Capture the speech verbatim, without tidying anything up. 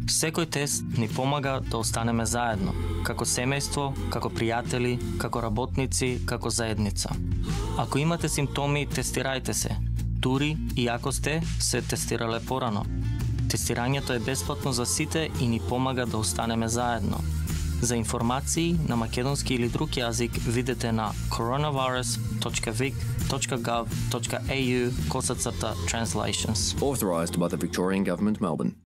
Секој тест ни помага да останеме заедно, како семејство, како пријатели, како работници, како заедница. Ако имате симптоми, тестирајте се, дури и ако сте се тестирале порано. Тестирањето е бесплатно за сите и ни помага да останеме заедно. За информации на македонски или друг јазик видете на coronavirus dot vic dot gov dot a u косацрта translations. Authorised by the Victorian Government, Melbourne.